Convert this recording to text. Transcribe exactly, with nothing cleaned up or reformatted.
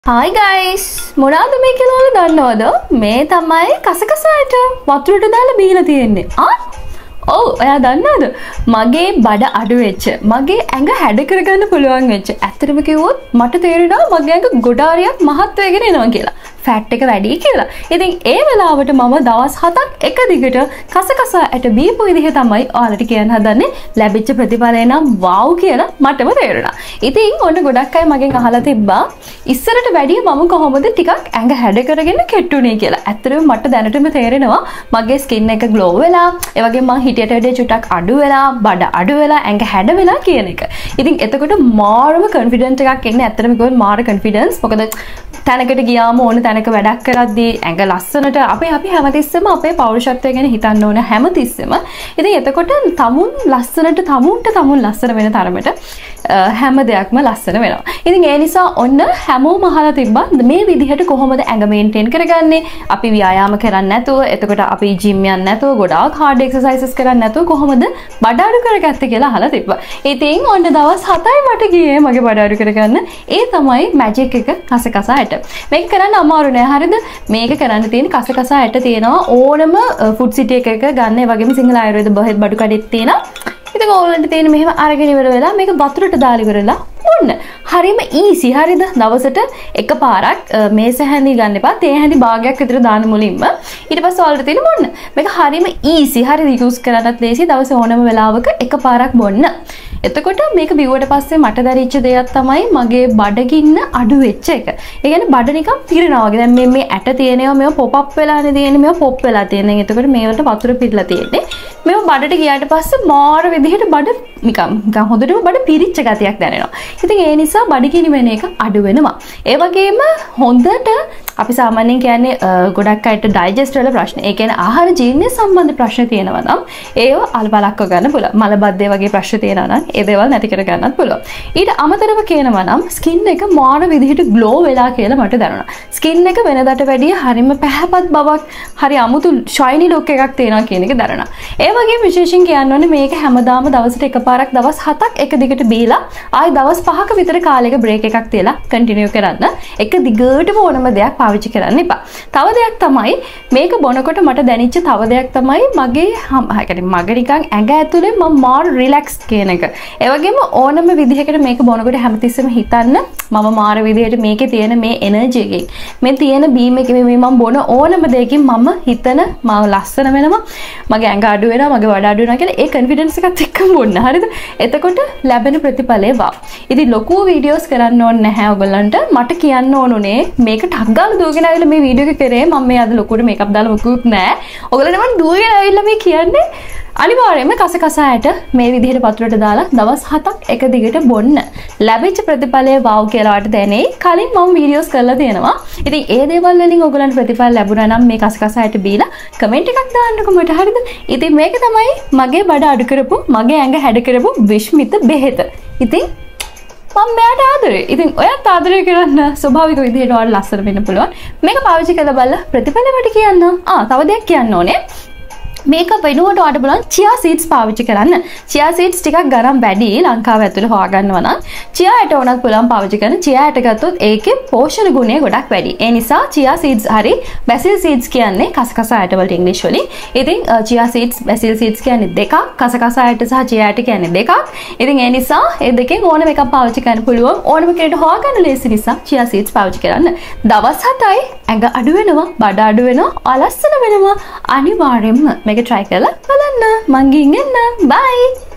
Hi guys! මොනවද මේ කියලා ඔයාලා දන්නවද? මේ තමයි කසකසායට වතුරට දාලා බීලා තියෙන්නේ. ආ? ඔව්, ඔයා දන්නවද? මගේ බඩ අඩු වෙච්ච, මගේ ඇඟ හැඩ කරගන්න පුළුවන් වෙච්ච. ඇත්තටම කිව්වොත් මට තේරෙනවා මගේ ඇඟ ගොඩාරියක් මහත් වෙගෙන එනවා කියලා. ෆැට් එක වැඩි කියලා. ඉතින් ඒ වෙලාවට මම දවස් හතක් එක දිගට කසකසායට බීපු විදිහ තමයි ඔයාලට කියන්න හදන්නේ. ලැබිච්ච ප්‍රතිඵලය නම් වව් කියලා මටම තේරුණා. ඉතින් ඔන්න ගොඩක් අය මගෙන් අහලා තිබ්බා ඉස්සරට වැඩිය මම කොහොමද ටිකක් ඇඟ හැඩ කරගෙන කෙට්ටුනේ කියලා. ඇත්තටම මට දැනටම තේරෙනවා මගේ ස්කින් එක ග්ලෝ වෙලා, ඒ වගේම මං හිටියට වැඩිය චුට්ටක් අඩු වෙලා, බඩ අඩු වෙලා, ඇඟ හැඩ වෙලා කියන එක. ඉතින් එතකොට මාරම කොන්ෆිඩන්ට් එකක් එන්නේ. ඇත්තටම කිව්වොත් මාර කොන්ෆිඩන්ස්. මොකද තැනකට ගියාම ඕන තැනක වැඩක් කරද්දී ඇඟ ලස්සනට අපි අපි හැමතිස්සෙම අපේ පෞරුෂත්වය ගැන හිතන්න ඕන හැමතිස්සෙම. ඉතින් එතකොට තමුන් ලස්සනට තමුන්ට තමුන් ලස්සන වෙන තරමට හැම දෙයක්ම ලස්සන වෙනවා. ඉතින් ඒ නිසා ඔන්න හැමෝම අහලා තිබ්බා මේ විදිහට කොහොමද ඇඟ මේන්ටේන් කරගන්නේ? අපි ව්‍යායාම කරන්නේ නැතුව, එතකොට අපි ජිම් යන්නේ නැතුව, ගොඩාක් හાર્ඩ් එක්සර්සයිසස් කරන්නේ නැතුව කොහොමද බඩ අඩු කරගත්තේ කියලා අහලා තිබ්බා. ඉතින් ඔන්න දවස් හතයි මට ගියේ මගේ බඩ අඩු කරගන්න. ඒ තමයි මැජික් එක කසකසායට. මේක කරන්න අමාරු නෑ. හරිද? මේක කරන්න තියෙන කසකසායට තියෙනවා ඕනම ෆුඩ් සිටි එකක ගන්න. ඒ වගේම සිංහල ආයුර්වේද බෙහෙත් බඩු කඩේත් තියෙනවා. ඉතින් ඕගොල්ලන්ට තියෙන මෙහෙම අරගෙන ඉවර වෙලා මේක වතුරට දාලා ඉවරලා ඔන්න හරිම ඊසි. හරිද? දවසට එකපාරක් මේස හැඳි ගන්න එපා. තේ හැඳි භාගයක් විතර දාන්න මුලින්ම. ඊට පස්සේ ඔයාලට තියෙන මොන්න මේක හරිම ඊසි. හරිද? යූස් කරන්නත් ලේසි. දවසේ ඕනම වෙලාවක එකපාරක් බොන්න. එතකොට මේක බිව්වට පස්සේ මට දැරිච්ච දෙයක් තමයි මගේ බඩගින්න අඩු වෙච්ච එක. ඒ කියන්නේ බඩ නිකන් පිරෙනවා වගේ. දැන් මේ මේ ඇට තියෙනවා මේව පොප් අප් වෙලානේ තියෙන්නේ. මේව පොප් වෙලා තියෙන්නේ. එතකොට මේවට වතුර පිරලා තියෙන්නේ. මේව බඩට ගියාට පස්සේ මාර විදිහට බඩ නිකන් නිකන් හොඳටම බඩ පිරිච්ච ගතියක් දැනෙනවා. ඉතින් ඒ නිසා බඩගිනි වෙන එක අඩු වෙනවා. ඒ වගේම හොඳට අපි සාමාන්‍යයෙන් කියන්නේ ගොඩක් අයට ඩයිජෙස්ට් වල ප්‍රශ්න. ඒ කියන්නේ ආහාර ජීර්ණය සම්බන්ධ ප්‍රශ්න තියෙනවා නම් ඒව අල්පලක්ව ගන්න පුළුවන්. මලබද්ධය වගේ ප්‍රශ්න තියෙනවා නම් ඒ දේවල් නැති කර ගන්නත් පුළුවන්. ඊට අමතරව කියනවා නම් ස්කින් එක මාර විදිහට ග්ලෝ වෙලා කියලා මට දැනුණා. ස්කින් එක වෙනදාට වැඩිය හරිම පැහැපත් බවක්, හරි අමුතු ෂයිනි ලුක් එකක් තියෙනවා කියන එක දැනුණා. ඒ වගේම විශේෂයෙන් කියන්න ඕනේ මේක හැමදාම දවසට එකපාරක් දවස් හතක් එක දිගට බීලා ආයි දවස් පහක විතර කාලයක බ්‍රේක් එකක් තියලා කන්ටිනියු කරන්න. එක දිගටම ඕනම දෙයක් පාවිච්චි කරන්න එපා. තව දෙයක් තමයි මේක බොනකොට මට දැනෙච්ච තව දෙයක් තමයි මගේ හැකරි මගේ නිකන් ඇඟ ඇතුලේ මම මාර රිලැක්ස් කියන එක. ඒ වගේම ඕනම විදිහකට මේක බොනකොට හැමතිස්සෙම හිතන්න මම මාර විදිහට මේකේ තියෙන මේ එනර්ජි එකෙන් මේ තියෙන බීම් එකේ මේ මම බොන ඕනම දෙයකින් මම හිතන මම ලස්සන වෙනවා, මගේ ඇඟ අඩු වෙනවා, මගේ වඩ අඩු වෙනවා කියලා ඒ කොන්ෆිඩන්ස් එකත් එක්කම බොන්න. හරිද? එතකොට ලැබෙන ප්‍රතිඵලය වා. ඉතින් ලොකු වීඩියෝස් කරන්න ඕනේ නැහැ ඔයගොල්ලන්ට. මට කියන්න ඕනුනේ මේක ටක් ගාලා දුවගෙන ආවිල්ලා මේ වීඩියෝ එක කරේ මම මේ අද ලොකුට මේකප් දාලා මොකුත් නැහැ. ඔයගොල්ලෝ නම් දුවගෙන ආවිල්ලා මේ කියන්නේ අනිවාර්යයෙන්ම කසකසායට මේ විදිහට වතුරට දාලා දවස් හතක් එක දිගට බොන්න. ලැබිච්ච ප්‍රතිඵලය වව් කියලා වට දැනේ. කලින් මම වීඩියෝස් කරලා තියෙනවා. ඉතින් ඒ දේවල් වලින් ඔයගොල්ලන්ට ප්‍රතිඵල ලැබුණා නම් මේ කසකසායට බීලා කමෙන්ට් එකක් දාන්නකෝ මට. හරිද? ඉතින් මේක තමයි මගේ බඩ අඩු කරපු, මගේ ඇඟ හැඩ කරපු විශ්මිත බෙහෙත. ඉතින් මම මෙයාට ආදරේ. ඉතින් ඔයත් ආදරය කරන්න ස්වභාවික විදිහට ඔයාලා ලස්සන වෙන්න පුළුවන්. මේක පාවිච්චි කරලා බලලා ප්‍රතිඵල මට කියන්න. ආ තව දෙයක් කියන්න ඕනේ. මේක වෙනුවට ඔයාලට බලන්න chia seeds පාවිච්චි කරන්න. chia seeds ටිකක් ගරම් වැඩි ලංකාව ඇතුලේ හොයාගන්නවා නම් chia ඇට උනත් පුළුවන් පාවිච්චි කරන්න. chia ඇට ගත්තොත් ඒකේ පෝෂණ ගුණය ගොඩක් වැඩි. ඒ නිසා chia seeds හරි basil seeds කියන්නේ කසකසා ඇට වලට ඉංග්‍රීසි වලින්. ඉතින් chia seeds basil seeds කියන්නේ දෙකක්, කසකසා ඇට සහ chia ඇට කියන්නේ දෙකක්. ඉතින් ඒ නිසා ඒ දෙකෙන් ඕනම එකක් පාවිච්චි කරන්න පුළුවන්. ඕනම කෙනෙකුට හොයාගන්න ලේසි නිසා chia seeds පාවිච්චි කරන්න. දවස් හතයි ඇඟ අඩු වෙනවා, බඩ අඩු වෙනවා, අලස්සන වෙනවා. අනිවාර්යෙන්ම මේක try කරලා බලන්න. මං ගිහින් එන්න. bye.